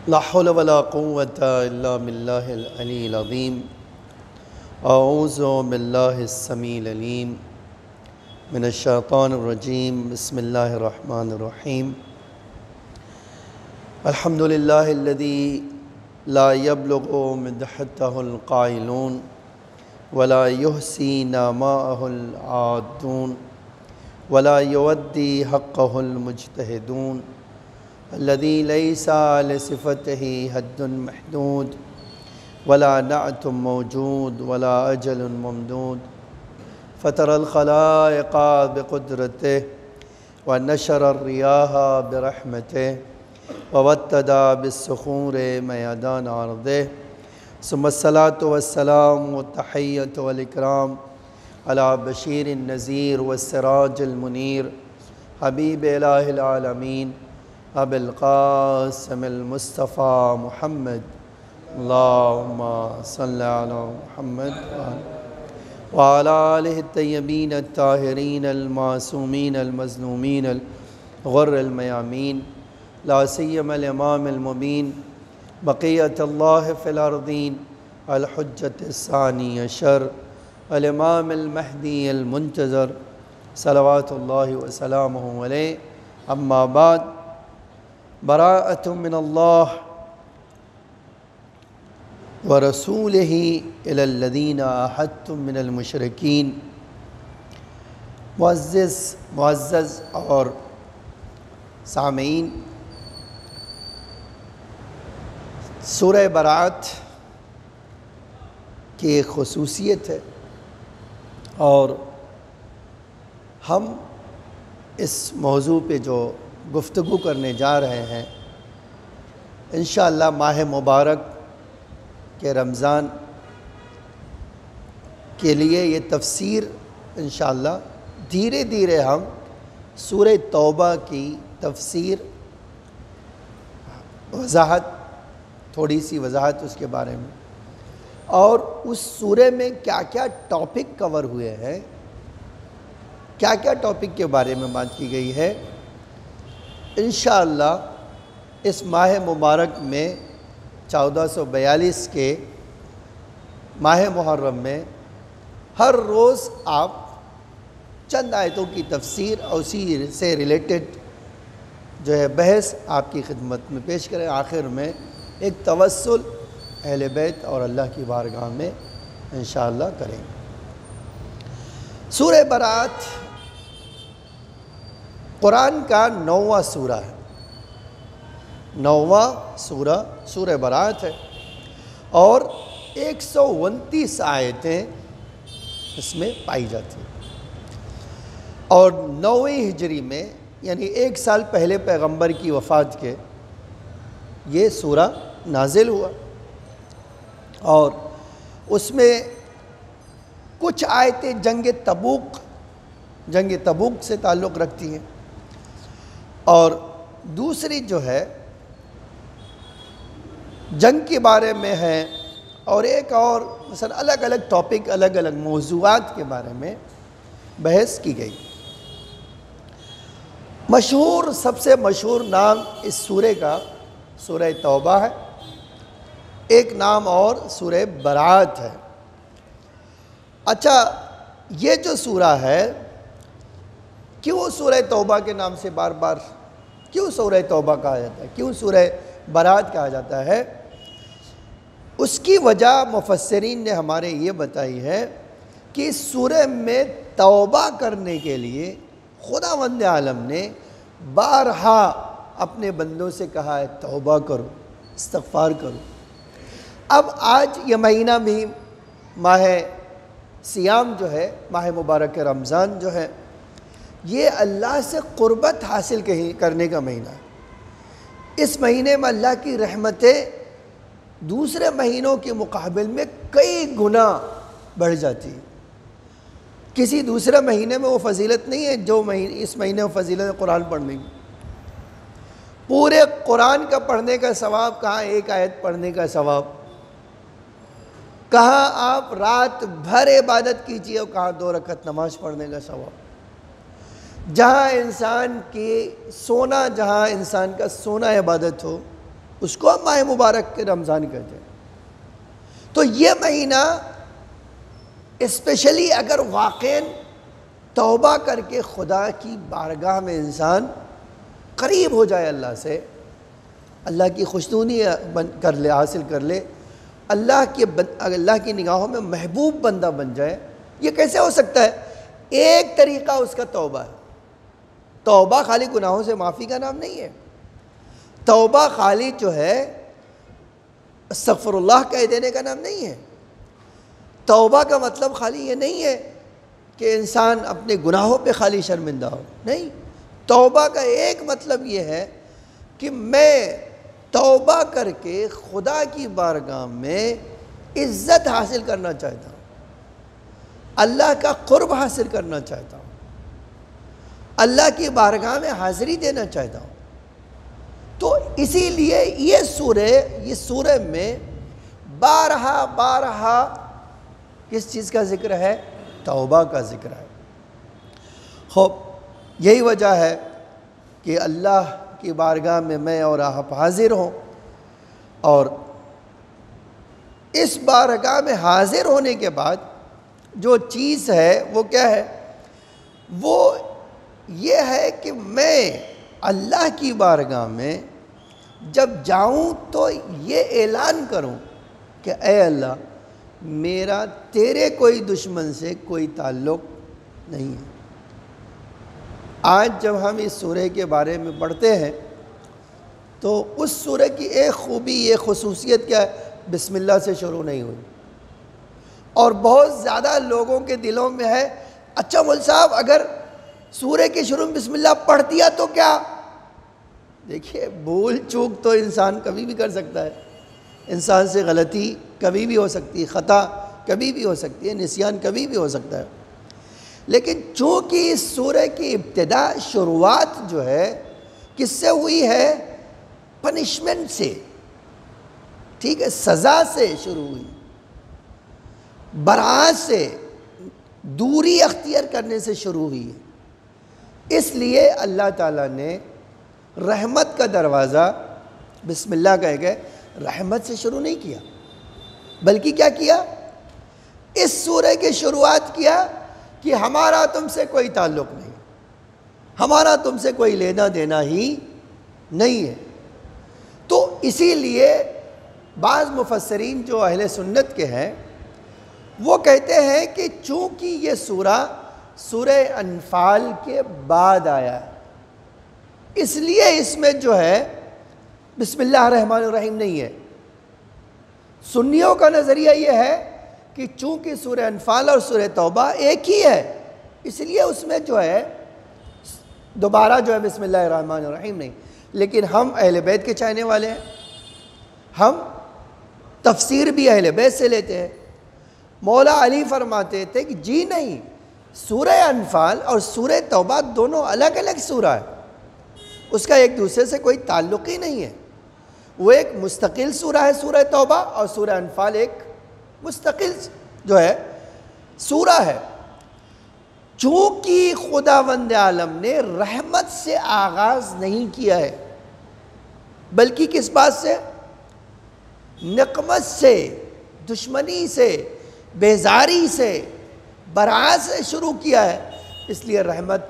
لا حول ولا قوة إلا بالله العلي العظيم. أعوذ بالله السميع العليم من الشيطان الرجيم. بسم الله الرحمن الرحيم. الحمد لله الذي لا يبلغ مدحته القائلون ولا يحصي نعماءه العادون ولا يودي حقه المجتهدون الذي ليس لصفته حد محدود ولا نعت موجود ولا أجل ممدود فطر الخلائق بقدرته ونشر الرياح برحمته ووتد بالصخور ميدان أرضه ثم الصلاة والسلام والتحية والإكرام على بشير النذير والسراج المنير حبيب إله العالمين أبي القاسم المصطفى محمد. اللهم صل على محمد وعلى آله الطيبين الطاهرين المعصومين المظلومين الغر الميامين، لا سيما الإمام المبين بقية الله في الأرضين الحجة الثاني عشر الإمام المهدي المنتظر صلوات الله وسلامه عليه. أما بعد، براءة من الله ورسوله إلى الذين عاهدتم من المشركين. معزز اور سامعین، سورہ برات کی ایک خصوصیت ہے اور ہم اس موضوع پہ جو گفتگو کرنے جا رہے ہیں انشاءاللہ ماہ مبارک کے رمضان کے لیے یہ تفسیر انشاءاللہ دھیرے دھیرے ہم سورہ توبہ کی تفسیر تھوڑی سی وضاحت اس کے بارے میں اور اس سورہ میں کیا کیا ٹاپک کور ہوئے ہیں، کیا کیا ٹاپک کے بارے میں بات کی گئی ہے، انشاءاللہ اس ماہ مبارک میں 1442 کے ماہ محرم میں ہر روز آپ چند آیتوں کی تفسیر اور اسی سے ریلیٹڈ جو ہے بحث آپ کی خدمت میں پیش کریں. آخر میں ایک توسل اہل بیت اور اللہ کی بارگاہ میں انشاءاللہ کریں. سورہ برات قرآن کا 9واں سورہ ہے، 9واں سورہ برات ہے اور 129 آیتیں اس میں پائی جاتی ہیں. اور 9ویں ہجری میں یعنی 1 سال پہلے پیغمبر کی وفات کے یہ سورہ نازل ہوا اور اس میں کچھ آیتیں جنگ تبوک سے تعلق رکھتی ہیں اور دوسری جو ہے جنگ کے بارے میں ہے اور ایک اور مثلا الگ الگ ٹاپک، الگ الگ موضوعات کے بارے میں بحث کی گئی. سب سے مشہور نام اس سورہ کا سورہ توبہ ہے، ایک نام اور سورہ برات ہے. اچھا، یہ جو سورہ ہے کیوں سورہ توبہ کے نام سے بار بار کیوں سورہ توبہ کہا جاتا ہے، کیوں سورہ برات کہا جاتا ہے؟ اس کی وجہ مفسرین نے ہمارے یہ بتائی ہے کہ اس سورہ میں توبہ کرنے کے لیے خداوند عالم نے بارہا اپنے بندوں سے کہا ہے توبہ کرو، استغفار کرو. اب آج یہ مہینہ بھی ماہ سیام جو ہے، ماہ مبارک رمضان جو ہے، یہ اللہ سے قربت حاصل کرنے کا مہینہ ہے. اس مہینے میں اللہ کی رحمتیں دوسرے مہینوں کے مقابل میں کئی گنا بڑھ جاتی ہیں. کسی دوسرے مہینے میں وہ فضیلت نہیں ہے جو اس مہینے میں فضیلت قرآن پڑھنے کی. پورے قرآن کا پڑھنے کا ثواب کہاں ایک آیت پڑھنے کا ثواب، کہاں آپ رات بھر عبادت کیجیے اور کہاں 2 رکعت نماز پڑھنے کا ثواب. جہاں انسان کا سونا عبادت ہو، اس کو ہم ماہ مبارک کے رمضان کہتے ہیں۔ تو یہ مہینہ اسپیشلی اگر واقعاً توبہ کر کے خدا کی بارگاہ میں انسان قریب ہو جائے اللہ سے، اللہ کی خوشنودی کر لے، حاصل کر لے، اللہ کی نگاہوں میں محبوب بندہ بن جائے، یہ کیسے ہو سکتا ہے؟ ایک طریقہ اس کا توبہ ہے۔ توبہ خالی گناہوں سے معافی کا نام نہیں ہے۔ توبہ خالی جو ہے استغفر اللہ کہہ دینے کا نام نہیں ہے۔ توبہ کا مطلب خالی یہ نہیں ہے کہ انسان اپنے گناہوں پہ خالی شرمندہ ہو، نہیں۔ توبہ کا ایک مطلب یہ ہے کہ میں توبہ کر کے خدا کی بارگاہ میں عزت حاصل کرنا چاہتا ہوں، اللہ کا قرب حاصل کرنا چاہتا ہوں، اللہ کی بارگاہ میں حاضری دینا چاہتا ہوں۔ تو اسی لیے یہ سورہ میں بارہا کس چیز کا ذکر ہے؟ توبہ کا ذکر ہے۔ خوب یہی وجہ ہے کہ اللہ کی بارگاہ میں اور آپ حاضر ہوں، اور اس بارگاہ میں حاضر ہونے کے بعد جو چیز ہے وہ کیا ہے؟ وہ یہ ہے کہ میں اللہ کی بارگاہ میں جب جاؤں تو یہ اعلان کروں کہ اے اللہ، میرا تیرے کوئی دشمن سے کوئی تعلق نہیں ہے۔ آج جب ہم اس سورہ کے بارے میں پڑھتے ہیں تو اس سورہ کی ایک خوبی، ایک خصوصیت کیا ہے؟ بسم اللہ سے شروع نہیں ہوئی۔ اور بہت زیادہ لوگوں کے دلوں میں ہے، اچھا مول صاحب اگر سورہ کے شروع میں بسم اللہ پڑھ دیا تو کیا؟ دیکھیے، بھول چوک تو انسان کبھی بھی کر سکتا ہے، انسان سے غلطی کبھی بھی ہو سکتی ہے، خطا کبھی بھی ہو سکتی ہے، نسیان کبھی بھی ہو سکتا ہے، لیکن چونکہ اس سورہ کی ابتدا، شروعات جو ہے کس سے ہوئی ہے؟ پنشمنٹ سے، ٹھیک ہے، سزا سے شروع ہوئی، برات سے، دوری اختیار کرنے سے شروع ہوئی ہے۔ اس لیے اللہ تعالیٰ نے رحمت کا دروازہ بسم اللہ کہہ کے رحمت سے شروع نہیں کیا، بلکہ کیا کیا؟ اس سورہ کی شروعات کیا کہ ہمارا تم سے کوئی تعلق نہیں، ہمارا تم سے کوئی لینا دینا ہی نہیں ہے۔ تو اسی لیے بعض مفسرین جو اہل سنت کے ہیں وہ کہتے ہیں کہ چونکہ یہ سورہ انفال کے بعد آیا ہے، اس لیے اس میں جو ہے بسم اللہ الرحمن الرحیم نہیں ہے۔ سنیوں کا نظریہ یہ ہے کہ چونکہ سورہ انفال اور سورہ توبہ ایک ہی ہے، اس لیے اس میں جو ہے دوبارہ جو ہے بسم اللہ الرحمن الرحیم نہیں۔ لیکن ہم اہل بیت کے چاہنے والے ہیں، ہم تفسیر بھی اہل بیت سے لیتے ہیں۔ مولا علی فرماتے تھے کہ جی نہیں، سورہ انفال اور سورہ توبہ دونوں الگ الگ سورہ ہے، اس کا ایک دوسرے سے کوئی تعلق ہی نہیں ہے۔ وہ ایک مستقل سورہ ہے سورہ توبہ، اور سورہ انفال ایک مستقل جو ہے سورہ ہے۔ چونکہ خداوند عالم نے رحمت سے آغاز نہیں کیا ہے، بلکہ کس بات سے؟ نقمت سے، دشمنی سے، بیزاری سے، برات سے شروع کیا ہے، اس لیے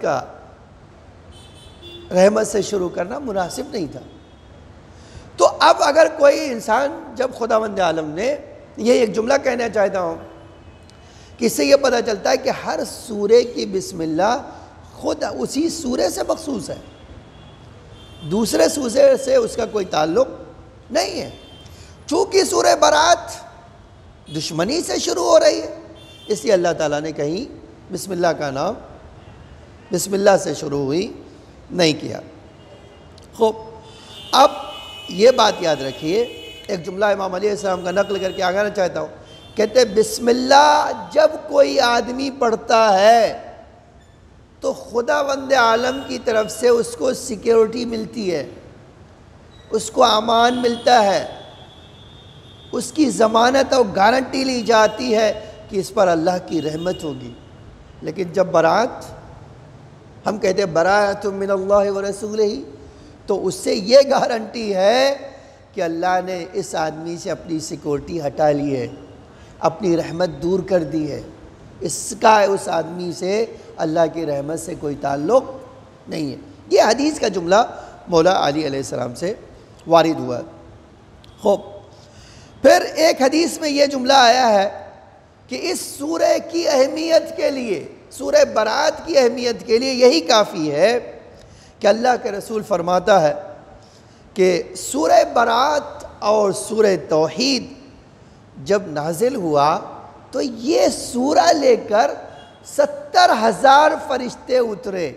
رحمت سے شروع کرنا مناسب نہیں تھا۔ تو اب اگر کوئی انسان، جب خداوند عالم نے، یہ ایک جملہ کہنا چاہتا ہوں کہ اس سے یہ پتہ چلتا ہے کہ ہر سورے کی بسم اللہ خود اسی سورے سے مخصوص ہے، دوسرے سورے سے اس کا کوئی تعلق نہیں ہے۔ چونکہ سورہ برات دشمنی سے شروع ہو رہی ہے، اس لیے اللہ تعالیٰ نے کہیں بسم اللہ کا نام بسم اللہ سے شروع ہوئی نہیں کیا۔ خوب، اب یہ بات یاد رکھیے، ایک جملہ امام علیہ السلام کا نقل کر کے آگانا چاہتا ہوں، کہتے ہیں بسم اللہ جب کوئی آدمی پڑھتا ہے تو خداوند عالم کی طرف سے اس کو سیکیورٹی ملتی ہے، اس کو امان ملتا ہے، اس کی ضمانت اور گارنٹی لی جاتی ہے کہ اس پر اللہ کی رحمت ہوگی۔ لیکن جب برات، ہم کہتے ہیں برات من اللہ ورسولہ، تو اس سے یہ گارنٹی ہے کہ کہ اللہ نے اس آدمی سے اپنی سیکورٹی ہٹا لی ہے، اپنی رحمت دور کر دی ہے، اس آدمی سے اللہ کی رحمت سے کوئی تعلق نہیں ہے۔ یہ حدیث کا جملہ مولا علی علیہ السلام سے وارد ہوا۔ خوب، پھر ایک حدیث میں یہ جملہ آیا ہے کہ اس سورہ کی اہمیت کے لیے، سورہ برات کی اہمیت کے لیے یہی کافی ہے کہ اللہ کے رسول فرماتا ہے کہ سورہ برات اور سورہ توحید جب نازل ہوا تو یہ سورہ لے کر 70,000 فرشتے اترے۔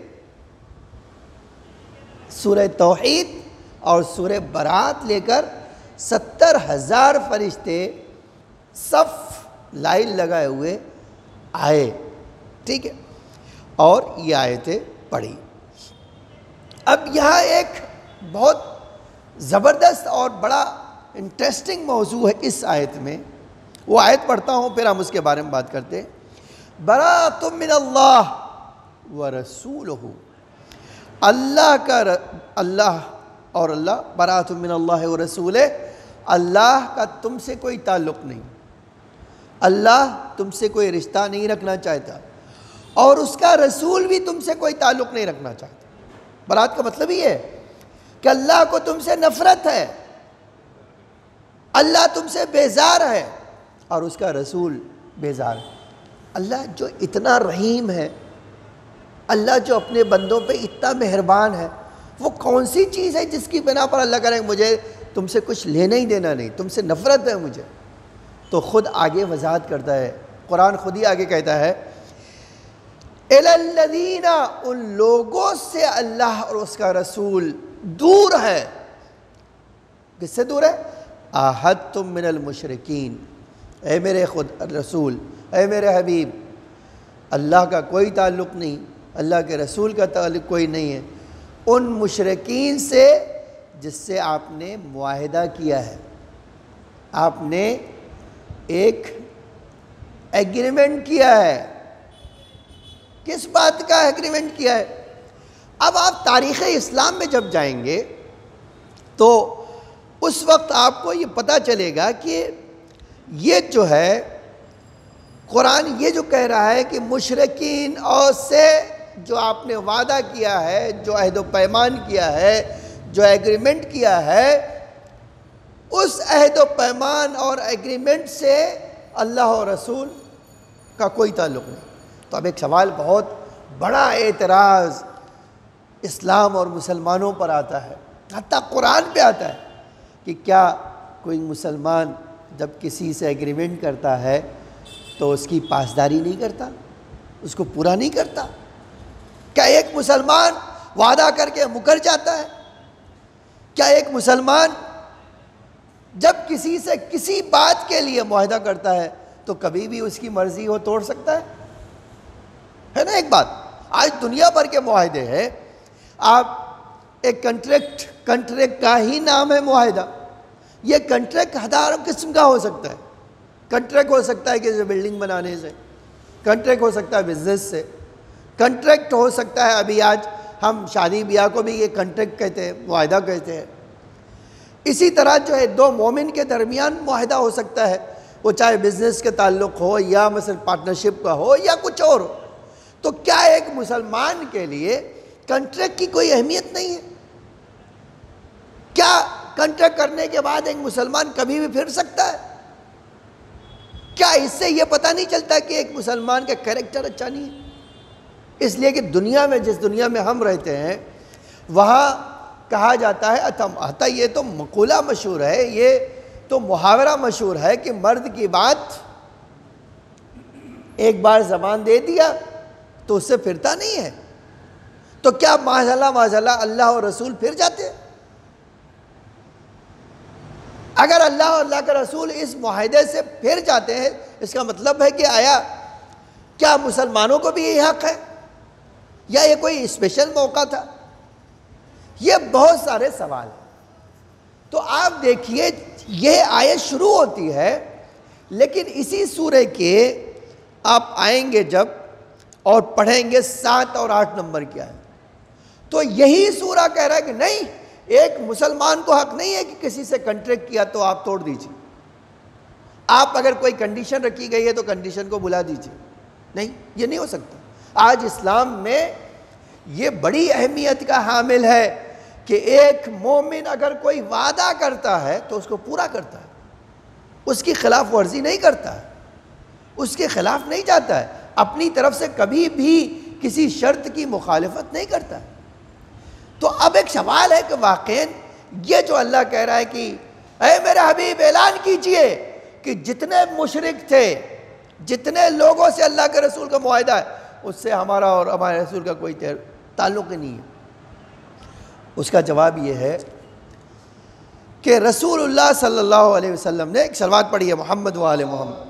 سورہ توحید اور سورہ برات لے کر 70,000 فرشتے صف لائن لگائے ہوئے آئے، ٹھیک ہے، اور یہ آیتیں پڑھی۔ اب یہاں ایک بہت زبردست اور بڑا انٹرسٹنگ موضوع ہے اس آیت میں، وہ آیت پڑھتا ہوں پھر ہم اس کے بارے میں بات کرتے ہیں۔ برات من اللہ ورسولہ، اللہ برات من اللہ ورسولہ، اللہ کا تم سے کوئی تعلق نہیں، اللہ تم سے کوئی رشتہ نہیں رکھنا چاہتا، اور اس کا رسول بھی تم سے کوئی تعلق نہیں رکھنا چاہتا۔ برات کا مطلب یہ ہے کہ اللہ کو تم سے نفرت ہے، اللہ تم سے بیزار ہے، اور اس کا رسول بیزار ہے۔ اللہ جو اتنا رحیم ہے، اللہ جو اپنے بندوں پہ اتنا مہربان ہے، وہ کون سی چیز ہے جس کی بنا پر اللہ کرے مجھے تم سے کچھ لینا ہی دینا نہیں، تم سے نفرت ہے مجھے؟ تو خود آگے وضاحت کرتا ہے، قرآن خود ہی آگے کہتا ہے اِلَى الَّذِينَ، ان لوگوں سے اللہ اور اس کا رسول دور ہے۔ کس سے دور ہے؟ آحدتم من المشرکین، اے میرے خود رسول، اے میرے حبیب، اللہ کا کوئی تعلق نہیں، اللہ کے رسول کا تعلق کوئی نہیں ہے ان مشرکین سے جس سے آپ نے معاہدہ کیا ہے، آپ نے ایک ایگریمنٹ کیا ہے۔ کس بات کا ایگریمنٹ کیا ہے؟ اب آپ تاریخ اسلام میں جب جائیں گے تو اس وقت آپ کو یہ پتہ چلے گا کہ یہ جو ہے قرآن یہ جو کہہ رہا ہے کہ مشرکین اور سے جو آپ نے وعدہ کیا ہے، جو عہد و پیمان کیا ہے، جو ایگریمنٹ کیا ہے، اس عہد و پیمان اور ایگریمنٹ سے اللہ اور رسول کا کوئی تعلق نہیں۔ تو اب ایک سوال، بہت بڑا اعتراض اسلام اور مسلمانوں پر آتا ہے، حتیٰ قرآن پہ آتا ہے کہ کیا کوئی مسلمان جب کسی سے ایگریمنٹ کرتا ہے تو اس کی پاسداری نہیں کرتا، اس کو پورا نہیں کرتا؟ کیا ایک مسلمان وعدہ کر کے مکر جاتا ہے؟ کیا ایک مسلمان جب کسی سے کسی بات کے لیے معاہدہ کرتا ہے تو کبھی بھی اس کی مرضی ہو توڑ سکتا ہے نا؟ ایک بات، آج دنیا بھر کے معاہدے ہیں، آپ ایک کنٹریکٹ کا ہی نام ہے معاہدہ۔ یہ کنٹریکٹ ہزاروں قسم کا ہو سکتا ہے۔ کنٹریکٹ ہو سکتا ہے کسی بلڈنگ بنانے سے، کنٹریکٹ ہو سکتا ہے بزنس سے، کنٹریکٹ ہو سکتا ہے ابھی آج ہم شادی بیاہ کو بھی یہ کنٹریکٹ کہتے ہیں، معاہدہ کہتے ہیں۔ اسی طرح جو ہے دو مومن کے درمیان معاہدہ ہو سکتا ہے، وہ چاہے بزنس کے تعلق ہو یا مثلا پارٹنرشپ کا ہو یا کچھ اور ہو۔ تو کیا ایک مسلمان کے لیے کنٹریکٹ کی کوئی اہمیت نہیں ہے؟ کیا کنٹریکٹ کرنے کے بعد ایک مسلمان کبھی بھی پھر سکتا ہے؟ کیا اس سے یہ پتہ نہیں چلتا کہ ایک مسلمان کا کیریکٹر اچھا نہیں ہے؟ اس لیے کہ دنیا میں، جس دنیا میں ہم رہتے ہیں، وہاں کہا جاتا ہے، حتیٰ یہ تو مقولہ مشہور ہے، یہ تو محاورہ مشہور ہے کہ مرد کی بات ایک بار زبان دے دیا تو اس سے پھرتا نہیں ہے۔ تو کیا معاذ اللہ اور رسول پھر جاتے ہیں؟ اگر اللہ اور اللہ کا رسول اس معاہدے سے پھر جاتے ہیں، اس کا مطلب ہے کہ آیا کیا مسلمانوں کو بھی یہ حق ہے یا یہ کوئی اسپیشل موقع تھا؟ یہ بہت سارے سوال ہیں۔ تو آپ دیکھیے یہ آیت شروع ہوتی ہے، لیکن اسی سورہ کے آپ آئیں گے جب اور پڑھیں گے 7 اور 8 نمبر کیا ہے، تو یہی سورہ کہہ رہا ہے کہ نہیں، ایک مسلمان کو حق نہیں ہے کہ کسی سے کنٹریکٹ کیا تو آپ توڑ دیجیے. آپ اگر کوئی کنڈیشن رکھی گئی ہے تو کنڈیشن کو بلا دیجیے. نہیں، یہ نہیں ہو سکتا. آج اسلام میں یہ بڑی اہمیت کا حامل ہے کہ ایک مومن اگر کوئی وعدہ کرتا ہے تو اس کو پورا کرتا ہے، اس کی خلاف ورزی نہیں کرتا ہے، اس کے خلاف نہیں جاتا ہے، اپنی طرف سے کبھی بھی کسی شرط کی مخالفت نہیں کرتا ہے. تو اب ایک سوال ہے کہ واقعاً یہ جو اللہ کہہ رہا ہے کہ اے میرے حبیب اعلان کیجئے کہ جتنے مشرک تھے، جتنے لوگوں سے اللہ کے رسول کا معاہدہ ہے، اس سے ہمارا اور ہمارے رسول کا کوئی تعلق ہی نہیں ہے. اس کا جواب یہ ہے کہ رسول اللہ صلی اللہ علیہ وسلم نے ایک صلوات پڑھی ہے، محمد و آل محمد.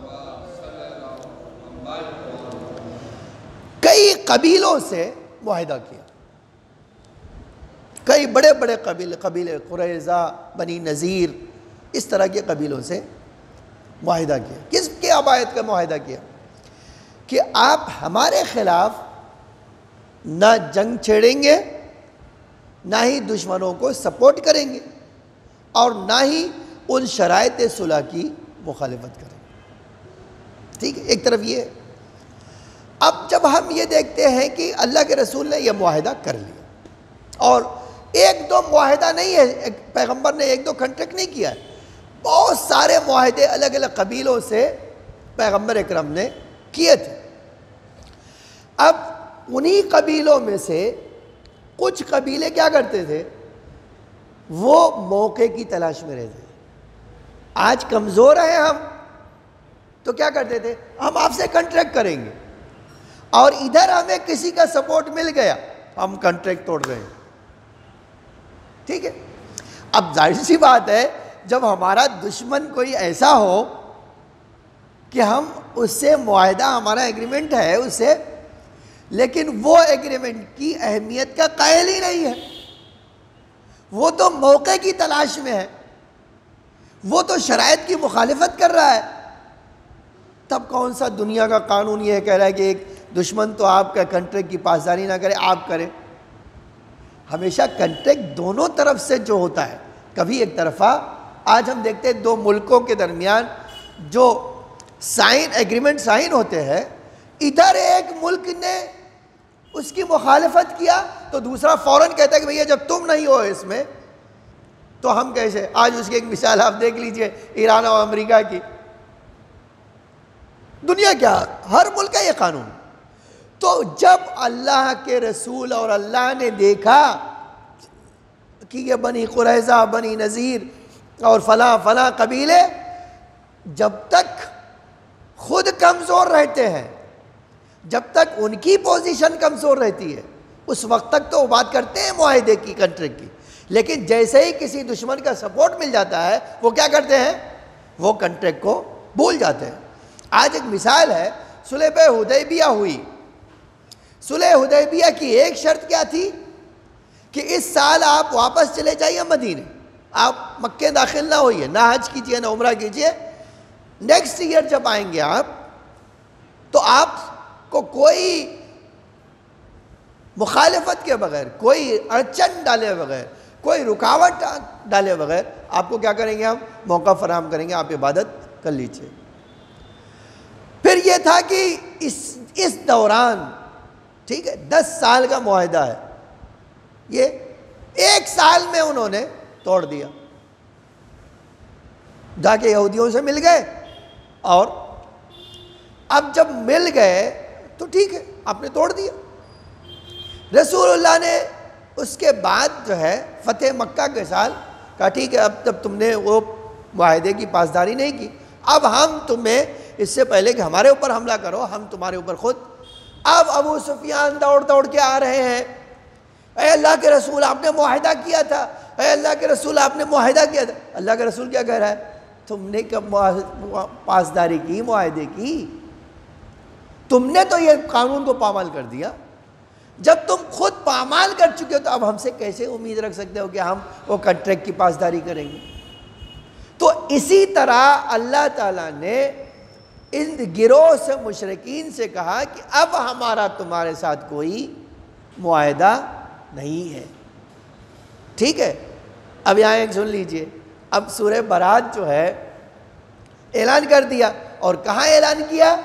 کئی قبیلوں سے معاہدہ کیا، کئی بڑے بڑے قبیلے قریظہ، بنی نذیر، اس طرح کے قبیلوں سے معاہدہ کیا. کس کے عبایت کا معاہدہ کیا؟ کہ آپ ہمارے خلاف نہ جنگ چھیڑیں گے، نہ ہی دشمنوں کو سپورٹ کریں گے، اور نہ ہی ان شرائط صلح کی مخالفت کریں گے. ٹھیک ہے، ایک طرف یہ ہے. اب جب ہم یہ دیکھتے ہیں کہ اللہ کے رسول نے یہ معاہدہ کر لیا، اور ایک دو معاہدہ نہیں ہے، پیغمبر نے ایک دو کنٹریکٹ نہیں کیا ہے، بہت سارے معاہدے الگ الگ قبیلوں سے پیغمبر اکرم نے کیے تھے. اب انہی قبیلوں میں سے کچھ قبیلے کیا کرتے تھے؟ وہ موقع کی تلاش میں رہتے. آج کمزور ہیں ہم تو کیا کرتے تھے؟ ہم آپ سے کنٹریکٹ کریں گے، اور ادھر ہمیں کسی کا سپورٹ مل گیا، ہم کنٹریکٹ توڑ رہے ہیں. ٹھیک ہے. اب ظاہر سی بات ہے، جب ہمارا دشمن کوئی ایسا ہو کہ ہم اس سے معاہدہ، ہمارا ایگریمنٹ ہے اس سے، لیکن وہ ایگریمنٹ کی اہمیت کا قائل ہی نہیں ہے، وہ تو موقع کی تلاش میں ہے، وہ تو شرائط کی مخالفت کر رہا ہے، تب کون سا دنیا کا قانون یہ کہہ رہا ہے کہ ایک دشمن تو آپ کا کنٹریکٹ کی پاسداری نہ کرے، آپ کریں؟ ہمیشہ کنٹریکٹ دونوں طرف سے جو ہوتا ہے، کبھی ایک طرفہ. آج ہم دیکھتے ہیں دو ملکوں کے درمیان جو ایگریمنٹ سائن ہوتے ہیں، ادھر ایک ملک نے اس کی مخالفت کیا تو دوسرا فوراً کہتا ہے کہ بھئی جب تم نہیں ہو اس میں تو ہم کیسے. آج اس کی ایک مثال آپ دیکھ لیجئے، ایران اور امریکہ کی. دنیا کیا، ہر ملک کا یہ قانون. تو جب اللہ کے رسول اور اللہ نے دیکھا کہ یہ بنی قریظہ، بنی نذیر اور فلاں فلاں قبیلے جب تک خود کمزور رہتے ہیں، جب تک ان کی پوزیشن کمزور رہتی ہے، اس وقت تک تو وہ بات کرتے ہیں معاہدے کی، کنٹریکٹ کی. لیکن جیسے ہی کسی دشمن کا سپورٹ مل جاتا ہے، وہ کیا کرتے ہیں؟ وہ کنٹریکٹ کو بھول جاتے ہیں. آج ایک مثال ہے، صلح حدیبیہ ہوئی. صلح حدیبیہ کی ایک شرط کیا تھی؟ کہ اس سال آپ واپس چلے جائیے مدینے، آپ مکے داخل نہ ہوئیے، نہ حج کیجئے نہ عمرہ کیجئے. نیکسٹ ایئر جب آئیں گے آپ تو آپ کو کوئی مخالفت کے بغیر، کوئی اڑچن ڈالے بغیر، کوئی رکاوٹ ڈالے بغیر آپ کو کیا کریں گے؟ ہم موقع فراہم کریں گے، آپ عبادت کر لیجئے. پھر یہ تھا کہ اس دوران، ٹھیک ہے، 10 سال کا معاہدہ ہے، یہ 1 سال میں انہوں نے توڑ دیا. جا کے یہودیوں سے مل گئے، اور اب جب مل گئے تو ٹھیک ہے، آپ نے توڑ دیا. رسول اللہ نے اس کے بعد جو ہے فتح مکہ کے سال کہا ٹھیک ہے، اب جب تم نے وہ معاہدے کی پاسداری نہیں کی، اب ہم تمہیں اس سے پہلے کہ ہمارے اوپر حملہ کرو، ہم تمہارے اوپر خود. اب ابو سفیان دوڑ کے آ رہے ہیں، اے اللہ کے رسول آپ نے معاہدہ کیا تھا، اے اللہ کے رسول آپ نے معاہدہ کیا تھا. اللہ کے رسول کیا کہہ رہا ہے؟ تم نے کب پاسداری کی، معاہدے کی؟ تم نے تو یہ قانون کو پامال کر دیا. جب تم خود پامال کر چکے ہو تو اب ہم سے کیسے امید رکھ سکتے ہو کہ ہم وہ کنٹریکٹ کی پاسداری کریں گے؟ تو اسی طرح اللہ تعالیٰ نے ان گروہ سے مشرکین سے کہا کہ اب ہمارا تمہارے ساتھ کوئی معاہدہ نہیں ہے. ٹھیک ہے، اب یہاں ایک سن لیجئے، اب سورہ برات جو ہے اعلان کر دیا، اور کہاں اعلان کیا؟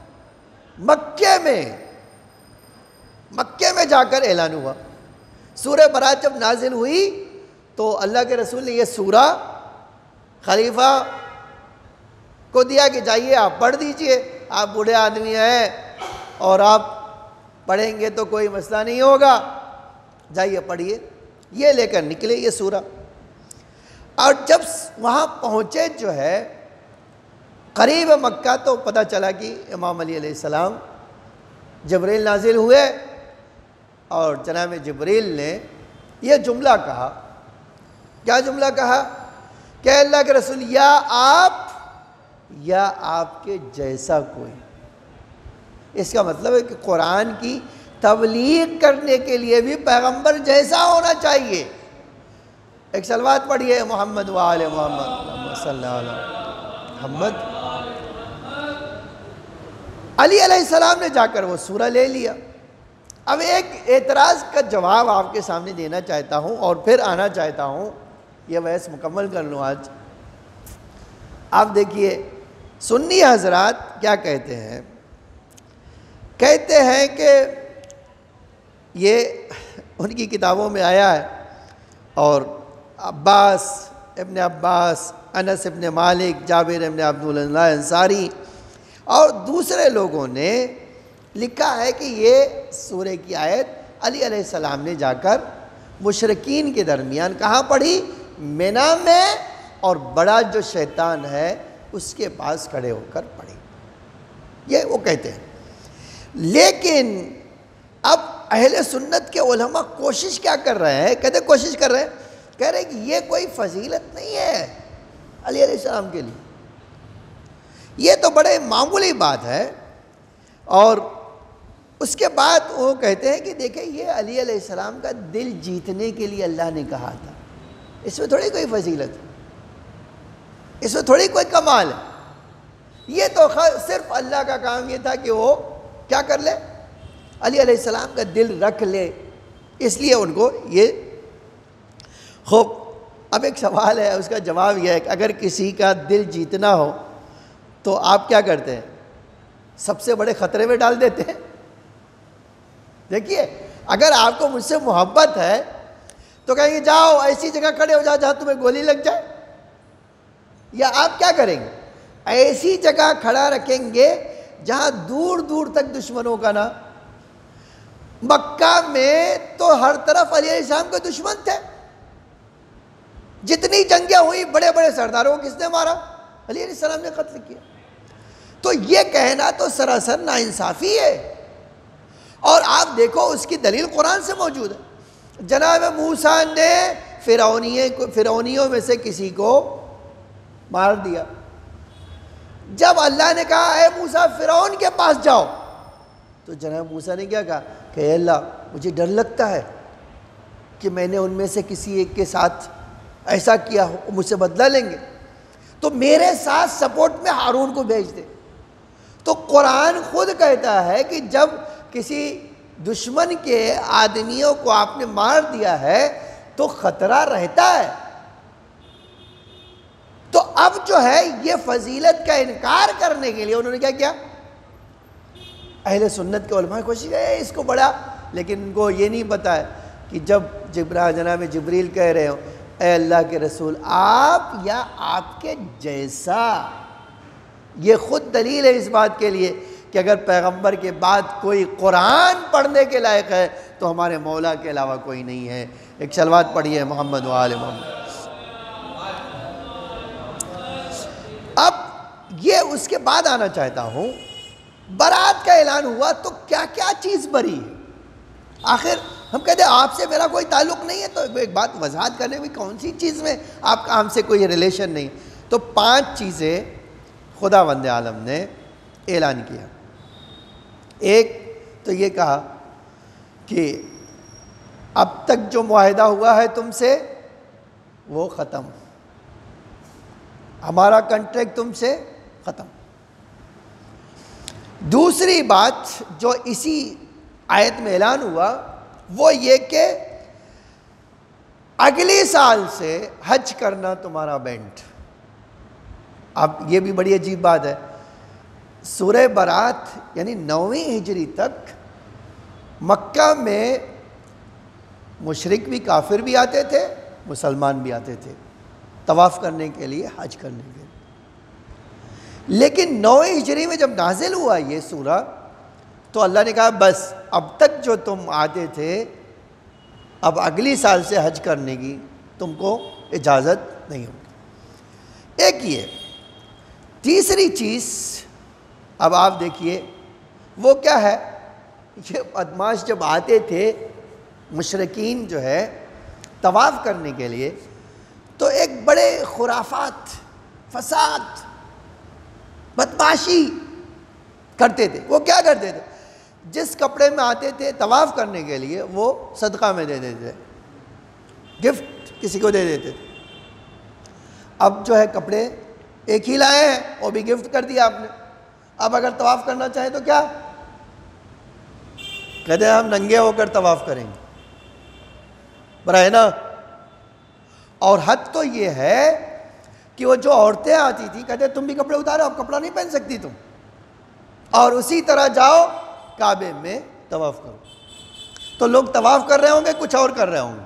مکے میں جا کر اعلان ہوا۔ سورہ برات جب نازل ہوئی تو اللہ کے رسول نے یہ سورہ خلیفہ کو دیا کہ جائیے آپ پڑھ دیجئے، آپ بوڑھے آدمی ہیں اور آپ پڑھیں گے تو کوئی مسئلہ نہیں ہوگا، جائیے پڑھیے۔ یہ لے کر نکلے یہ سورہ، اور جب وہاں پہنچے جو ہے قریب مکہ تو پتہ چلا کہ امام علی علیہ السلام جبریل نازل ہوئے، اور جناب جبریل نے یہ جملہ کہا۔ کیا جملہ کہا؟ کہ اللہ کے رسول یا آپ یا آپ کے جیسا کوئی۔ اس کا مطلب ہے کہ قرآن کی تبلیغ کرنے کے لیے بھی پیغمبر جیسا ہونا چاہیے۔ ایک صلوات پڑھیے، محمد وآل محمد، اللہم صلی علی محمد۔ علی علیہ السلام نے جا کر وہ سورہ لے لیا۔ اب ایک اعتراض کا جواب آپ کے سامنے دینا چاہتا ہوں اور پھر آنا چاہتا ہوں، یہ بحث مکمل کر لوں آج۔ آپ دیکھیے سنی حضرات کیا کہتے ہیں، کہتے ہیں کہ یہ ان کی کتابوں میں آیا ہے، اور ابن عباس، انس ابن مالک، جابر ابن عبداللہ انصاری اور دوسرے لوگوں نے لکھا ہے کہ یہ سورہ کی آیت علی علیہ السلام نے جا کر مشرکین کے درمیان کہاں پڑھی؟ مینا میں، اور بڑا جو شیطان ہے اس کے پاس کھڑے ہو کر پڑھی، یہ وہ کہتے ہیں۔ لیکن اب اہل سنت کے علماء کوشش کیا کر رہے ہیں؟ کہتے کوشش کر رہے ہیں، کہہ رہے ہیں کہ یہ کوئی فضیلت نہیں ہے علی علیہ السلام کے لیے، یہ تو بڑے معمولی بات ہے۔ اور اس کے بعد وہ کہتے ہیں کہ دیکھیں یہ علی علیہ السلام کا دل جیتنے کے لیے اللہ نے کہا تھا، اس میں تھوڑی کوئی فضیلت ہے، اس میں تھوڑی کوئی کمال ہے، یہ تو صرف اللہ کا کام یہ تھا کہ وہ کیا کر لے؟ علی علیہ السلام کا دل رکھ لے، اس لیے ان کو یہ خوب۔ اب ایک سوال ہے، اس کا جواب یہ ہے کہ اگر کسی کا دل جیتنا ہو تو آپ کیا کرتے ہیں؟ سب سے بڑے خطرے میں ڈال دیتے ہیں۔ دیکھیے اگر آپ کو مجھ سے محبت ہے تو کہیں گے جاؤ ایسی جگہ کھڑے ہو جاؤ جہاں تمہیں گولی لگ جائے، یا آپ کیا کریں گے؟ ایسی جگہ کھڑا رکھیں گے جہاں دور دور تک دشمنوں کا نہ۔ مکہ میں تو ہر طرف علی علیہ السلام کے دشمن تھے، جتنی جنگیں ہوئی بڑے بڑے سرداروں کو کس نے مارا؟ علی علیہ السلام نے قتل کیا۔ تو یہ کہنا تو سراسر ناانصافی ہے، اور آپ دیکھو اس کی دلیل قرآن سے موجود ہے۔ جناب موسیٰ نے فرعونیوں میں سے کسی کو مار دیا، جب اللہ نے کہا اے موسیٰ فرعون کے پاس جاؤ، تو جناب موسیٰ نے کیا کہا کہ اے اللہ مجھے ڈر لگتا ہے کہ میں نے ان میں سے کسی ایک کے ساتھ ایسا کیا ہو، مجھ سے بدلہ لیں گے، تو میرے ساتھ سپورٹ میں ہارون کو بھیج دے۔ تو قرآن خود کہتا ہے کہ جب کسی دشمن کے آدمیوں کو آپ نے مار دیا ہے تو خطرہ رہتا ہے۔ تو اب جو ہے یہ فضیلت کا انکار کرنے کے لیے انہوں نے کیا کیا؟ اہل سنت کے علماء کوشش ہے اس کو بڑا، لیکن ان کو یہ نہیں پتا ہے کہ جب جناب جبریل کہہ رہے ہو اے اللہ کے رسول آپ یا آپ کے جیسا، یہ خود دلیل ہے اس بات کے لیے کہ اگر پیغمبر کے بعد کوئی قرآن پڑھنے کے لائق ہے تو ہمارے مولا کے علاوہ کوئی نہیں ہے۔ ایک صلوات پڑھیے محمد وآل محمد۔ اب یہ اس کے بعد آنا چاہتا ہوں، برات کا اعلان ہوا تو کیا کیا چیز بری ہے؟ آخر ہم کہتے ہیں آپ سے میرا کوئی تعلق نہیں ہے، تو ایک بات وضاحت کرنے میں کون سی چیز میں آپ کا ہم سے کوئی ریلیشن نہیں؟ تو 5 چیزیں خداوند عالم نے اعلان کیا۔ ایک تو یہ کہا کہ اب تک جو معاہدہ ہوا ہے تم سے وہ ختم، ہمارا کنٹریکٹ تم سے ختم۔ دوسری بات جو اسی آیت میں اعلان ہوا وہ یہ کہ اگلے سال سے حج کرنا تمہارا بینٹ۔ اب یہ بھی بڑی عجیب بات ہے، سورہ برات یعنی 9ویں ہجری تک مکہ میں مشرک بھی، کافر بھی آتے تھے، مسلمان بھی آتے تھے طواف کرنے کے لیے، حج کرنے کے لیے۔ لیکن 9ویں ہجری میں جب نازل ہوا یہ سورہ تو اللہ نے کہا بس اب تک جو تم آتے تھے اب اگلی سال سے حج کرنے کی تم کو اجازت نہیں ہوگی۔ ایک یہ تیسری چیز اب آپ دیکھیے وہ کیا ہے، یہ بدماش جب آتے تھے مشرکین جو ہے طواف کرنے کے لیے تو ایک بڑے خرافات، فساد، بدماشی کرتے تھے۔ وہ کیا کرتے تھے، جس کپڑے میں آتے تھے طواف کرنے کے لیے وہ صدقہ میں دے دیتے تھے، گفٹ کسی کو دے دیتے تھے۔ اب جو ہے کپڑے ایک ہی لائے ہیں وہ بھی گفٹ کر دیا آپ نے، اب اگر طواف کرنا چاہیں تو کیا کہتے ہیں، ہم ننگے ہو کر طواف کریں گے، برائے نا۔ اور حد تو یہ ہے کہ وہ جو عورتیں آتی تھیں کہتے ہیں تم بھی کپڑے اتارو، اب کپڑا نہیں پہن سکتی تم، اور اسی طرح جاؤ کعبے میں طواف کرو۔ تو لوگ طواف کر رہے ہوں گے، کچھ اور کر رہے ہوں گے۔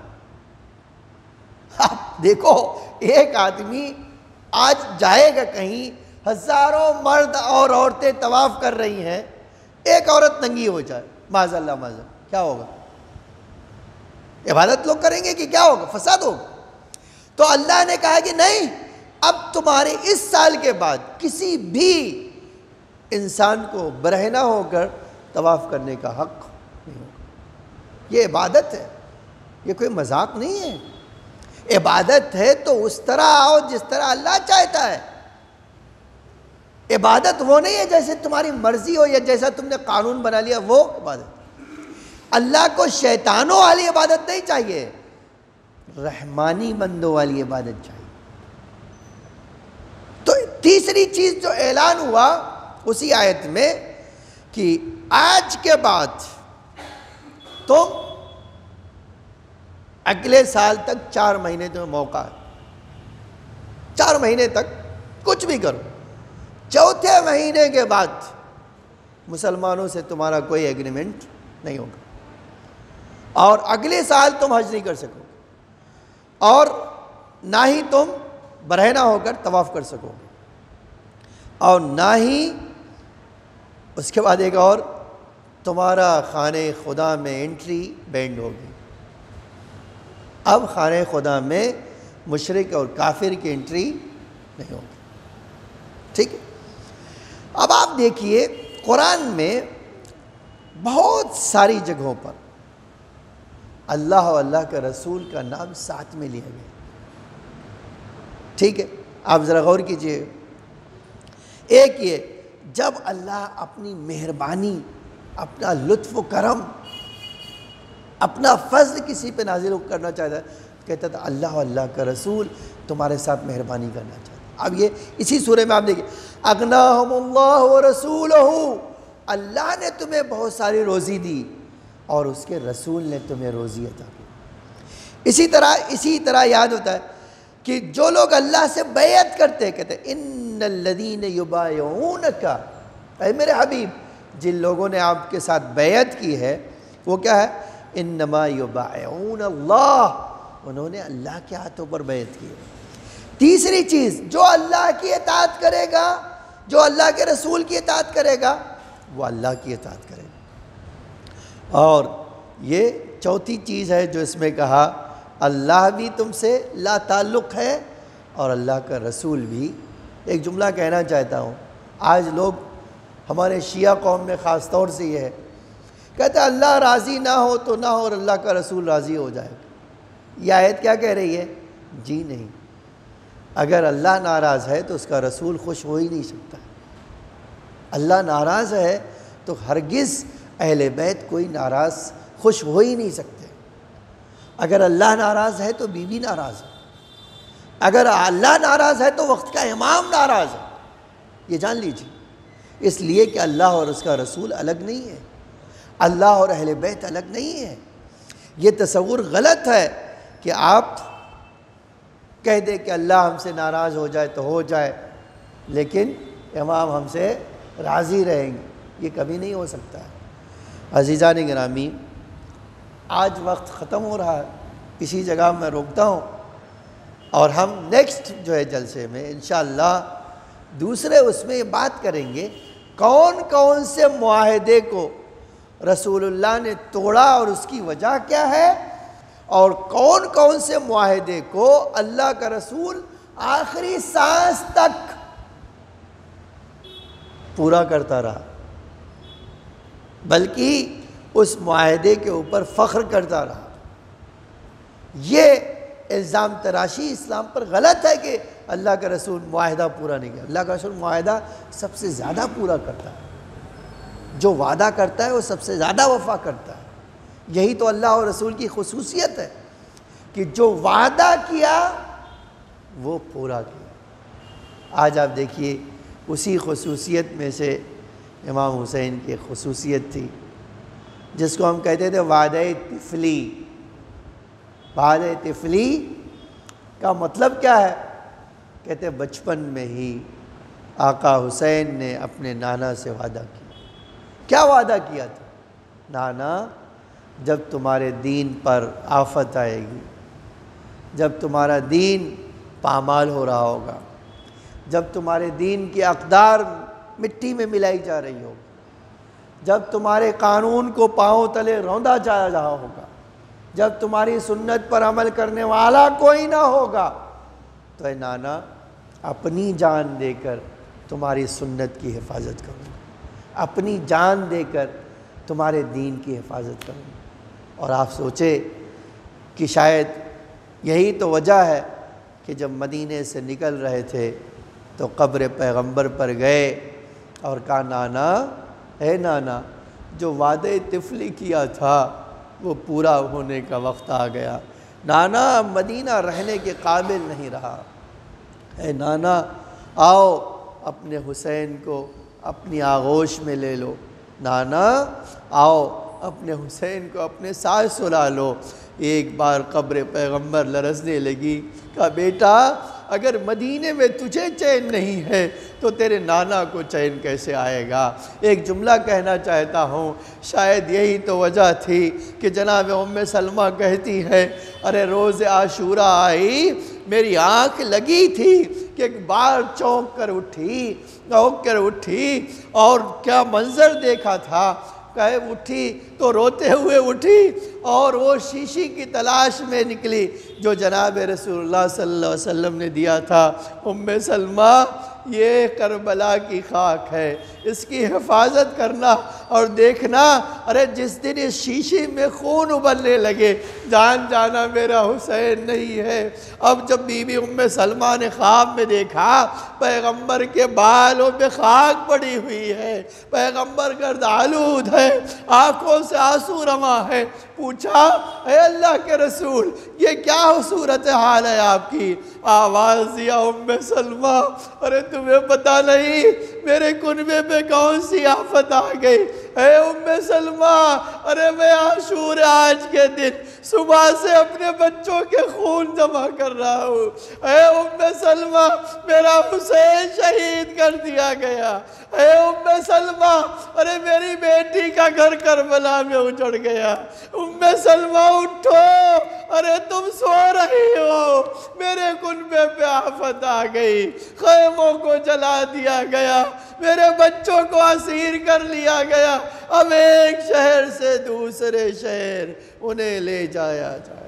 آپ دیکھو ایک آدمی آج جائے گا کہیں، ہزاروں مرد اور عورتیں طواف کر رہی ہیں، ایک عورت ننگی ہو جائے، معاذ اللہ معاذ اللہ، کیا ہوگا؟ عبادت لوگ کریں گے کہ کیا ہوگا؟ فساد ہوگا۔ تو اللہ نے کہا کہ نہیں، اب تمہارے اس سال کے بعد کسی بھی انسان کو برہنہ ہو کر طواف کرنے کا حق نہیں ہوگا۔ یہ عبادت ہے، یہ کوئی مذاق نہیں ہے۔ عبادت ہے تو اس طرح آؤ جس طرح اللہ چاہتا ہے۔ عبادت وہ نہیں ہے جیسے تمہاری مرضی ہو یا جیسا تم نے قانون بنا لیا وہ عبادت۔ اللہ کو شیطانوں والی عبادت نہیں چاہیے، رحمانی بندوں والی عبادت چاہیے۔ تو تیسری چیز جو اعلان ہوا اسی آیت میں کہ آج کے بعد تم اگلے سال تک 4 مہینے تمہیں موقع ہے، 4 مہینے تک کچھ بھی کرو، 4تھے مہینے کے بعد مسلمانوں سے تمہارا کوئی ایگریمنٹ نہیں ہوگا، اور اگلے سال تم حج نہیں کر سکو گے، اور نہ ہی تم برہنہ ہو کر طواف کر سکو گے، اور نہ ہی اس کے بعد ایک اور تمہارا خانہ خدا میں انٹری بینڈ ہوگی۔ اب خانہ خدا میں مشرک اور کافر کی انٹری نہیں ہوگی، ٹھیک ہے؟ اب آپ دیکھیے قرآن میں بہت ساری جگہوں پر اللہ اور اللہ کے رسول کا نام ساتھ میں لیا گیا، ٹھیک ہے؟ آپ ذرا غور کیجئے۔ ایک یہ جب اللہ اپنی مہربانی، اپنا لطف و کرم، اپنا فضل کسی پہ نازل کرنا چاہتا ہے کہتا تھا اللہ اللہ کا رسول تمہارے ساتھ مہربانی کرنا چاہتا ہے۔ اب یہ اسی سورہ میں آپ دیکھیں، اغناہم اللہ ورسولہ، اللہ نے تمہیں بہت ساری روزی دی اور اس کے رسول نے تمہیں روزی عطا کی۔ اسی طرح یاد ہوتا ہے کہ جو لوگ اللہ سے بیعت کرتے کہتے ہیں ان الذین یبایعونک، اے میرے حبیب جن لوگوں نے آپ کے ساتھ بیعت کی ہے وہ کیا ہے، انما یبایعون اللہ، انہوں نے اللہ کے ہاتھوں پر بیعت کی ہے۔ تیسری چیز، جو اللہ کی اطاعت کرے گا، جو اللہ کے رسول کی اطاعت کرے گا وہ اللہ کی اطاعت کرے گا۔ اور یہ چوتھی چیز ہے جو اس میں کہا، اللہ بھی تم سے لا تعلق ہے اور اللہ کا رسول بھی۔ ایک جملہ کہنا چاہتا ہوں، آج لوگ ہمارے شیعہ قوم میں خاص طور سے یہ ہے، کہتے ہیں اللہ راضی نہ ہو تو نہ ہو اور اللہ کا رسول راضی ہو جائے گا۔ یہ آیت کیا کہہ رہی ہے؟ جی نہیں، اگر اللہ ناراض ہے تو اس کا رسول خوش ہو ہی نہیں سکتا۔ اللہ ناراض ہے تو ہرگز اہل بیت کوئی ناراض خوش ہو ہی نہیں سکتے۔ اگر اللہ ناراض ہے تو بیوی ناراض ہے، اگر اللہ ناراض ہے تو وقت کا امام ناراض ہے، یہ جان لیجیے۔ اس لیے کہ اللہ اور اس کا رسول الگ نہیں ہے، اللہ اور اہل بیت الگ نہیں ہے۔ یہ تصور غلط ہے کہ آپ کہہ دیں کہ اللہ ہم سے ناراض ہو جائے تو ہو جائے، لیکن امام ہم سے راضی رہیں گے، یہ کبھی نہیں ہو سکتا ہے۔ عزیزان گرامی، آج وقت ختم ہو رہا ہے، اسی جگہ میں روکتا ہوں، اور ہم نیکسٹ جو ہے جلسے میں انشاءاللہ دوسرے اس میں یہ بات کریں گے کون کون سے معاہدے کو رسول اللہ نے توڑا اور اس کی وجہ کیا ہے، اور کون کون سے معاہدے کو اللہ کا رسول آخری سانس تک پورا کرتا رہا، بلکہ اس معاہدے کے اوپر فخر کرتا رہا۔ یہ الزام تراشی اسلام پر غلط ہے کہ اللہ کا رسول معاہدہ پورا نہیں کرتا۔ اللہ کا رسول معاہدہ سب سے زیادہ پورا کرتا ہے، جو وعدہ کرتا ہے وہ سب سے زیادہ وفا کرتا ہے۔ یہی تو اللہ اور رسول کی خصوصیت ہے کہ جو وعدہ کیا وہ پورا کیا۔ آج آپ دیکھیے اسی خصوصیت میں سے امام حسین کی خصوصیت تھی جس کو ہم کہتے تھے وعدہ طفلی۔ وعدہ طفلی کا مطلب کیا ہے؟ کہتے بچپن میں ہی آقا حسین نے اپنے نانا سے وعدہ کیا۔ کیا وعدہ کیا تھا؟ نانا، جب تمہارے دین پر آفت آئے گی، جب تمہارا دین پامال ہو رہا ہوگا، جب تمہارے دین کی اقدار مٹی میں ملائی جا رہی ہوگی، جب تمہارے قانون کو پاؤں تلے روندا جا رہا ہوگا، جب تمہاری سنت پر عمل کرنے والا کوئی نہ ہوگا، تو اے نانا اپنی جان دے کر تمہاری سنت کی حفاظت کروں، اپنی جان دے کر تمہارے دین کی حفاظت کروں۔ اور آپ سوچے کہ شاید یہی تو وجہ ہے کہ جب مدینے سے نکل رہے تھے تو قبر پیغمبر پر گئے اور کہا نانا، اے نانا، جو وعدہ طفلی کیا تھا وہ پورا ہونے کا وقت آ گیا، نانا مدینہ رہنے کے قابل نہیں رہا، اے نانا آؤ اپنے حسین کو اپنی آغوش میں لے لو، نانا آؤ اپنے حسین کو اپنے ساتھ سلا لو۔ ایک بار قبر پیغمبر لرزنے لگی، کہا بیٹا اگر مدینے میں تجھے چین نہیں ہے تو تیرے نانا کو چین کیسے آئے گا؟ ایک جملہ کہنا چاہتا ہوں، شاید یہی تو وجہ تھی کہ جناب ام سلمہ کہتی ہے ارے روز عاشوراء آئی میری آنکھ لگی تھی کہ ایک بار چونک کر اٹھی اور کیا منظر دیکھا تھا، کہے اٹھی تو روتے ہوئے اٹھی اور وہ شیشی کی تلاش میں نکلی جو جناب رسول اللہ صلی اللہ علیہ وسلم نے دیا تھا۔ ام سلمہ یہ کربلا کی خاک ہے، اس کی حفاظت کرنا اور دیکھنا، ارے جس دن اس شیشی میں خون ابلنے لگے جان جانا میرا حسین نہیں ہے۔ اب جب بی بی ام سلمہ نے خواب میں دیکھا پیغمبر کے بالوں پہ خاک پڑی ہوئی ہے، پیغمبر گرد آلود ہے، آنکھوں سے آنسو رواں ہے، پوچھا اے اللہ کے رسول یہ کیا صورتحال ہے آپ کی؟ آواز دیا ام سلمہ، ارے تمہیں پتہ نہیں میرے کنبے پہ کون سی آفت آ گئی؟ اے ام سلمہ، ارے میں عاشور آج کے دن صبح سے اپنے بچوں کے خون جمع کر رہا ہوں۔ اے ام سلمہ میرا حسین شہید کر دیا گیا۔ اے ام سلمہ، ارے میری بیٹی کا گھر کربلا میں اجڑ گیا۔ ام سلمہ اٹھو، ارے تم سو رہی ہو، میرے کنبے پہ آفت آ گئی، خیموں کو جلا دیا گیا، میرے بچوں کو اسیر کر لیا گیا، اب ایک شہر سے دوسرے شہر انہیں لے جایا جائے۔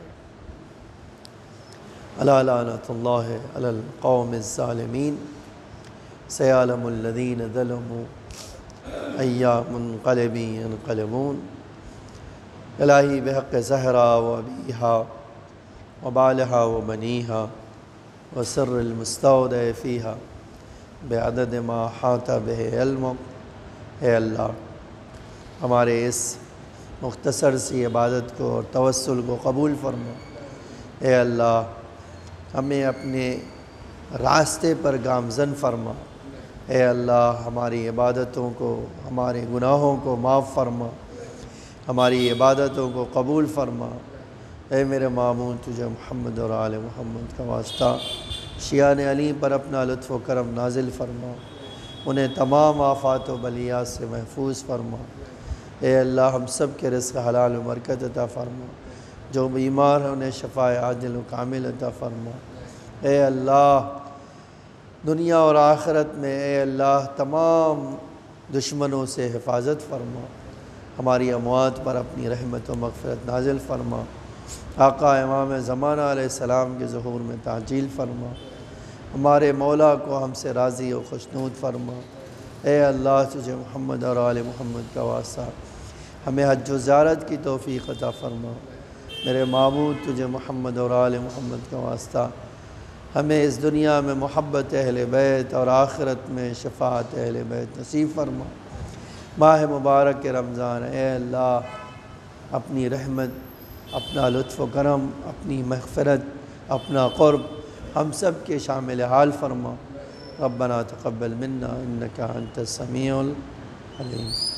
الا لعنۃ اللہ علی القوم الظالمین، سیعلم الذین ظلموا ای منقلب ینقلبون۔ الہی بحق زہرا و ابیہا و بالہا و بنیہا و سر المستودع فیہا بعدد ما حاط بہ علمک، اے اللہ ہمارے اس مختصر سی عبادت کو اور توسل کو قبول فرما۔ اے اللہ ہمیں اپنے راستے پر گامزن فرما۔ اے اللہ ہماری عبادتوں کو، ہمارے گناہوں کو معاف فرما، ہماری عبادتوں کو قبول فرما۔ اے میرے معمون تجھے محمد اور آل محمد کا واسطہ شیعان علی پر اپنا لطف و کرم نازل فرما، انہیں تمام آفات و بلیات سے محفوظ فرما۔ اے اللہ ہم سب کے رزق حلال و برکت عطا فرما، جو بیمار ہیں انہیں شفاء عاجل و کامل عطا فرما۔ اے اللہ دنیا اور آخرت میں اے اللہ تمام دشمنوں سے حفاظت فرما، ہماری اموات پر اپنی رحمت و مغفرت نازل فرما، آقا امام زمانہ علیہ السلام کے ظہور میں تعجیل فرما، ہمارے مولا کو ہم سے راضی و خوشنود فرما۔ اے اللہ تجھے محمد اور آل محمد کا واسطہ ہمیں حج و زیارت کی توفیق عطا فرما۔ میرے معبود تجھے محمد اور آل محمد کا واسطہ ہمیں اس دنیا میں محبت اہل بیت اور آخرت میں شفاعت اہل بیت نصیب فرما۔ ماہ مبارک رمضان اے اللہ اپنی رحمت، اپنا لطف و کرم، اپنی مغفرت، اپنا قرب ہم سب کے شامل حال فرما۔ ربنا تقبل منا انک انت السمیع العلیم۔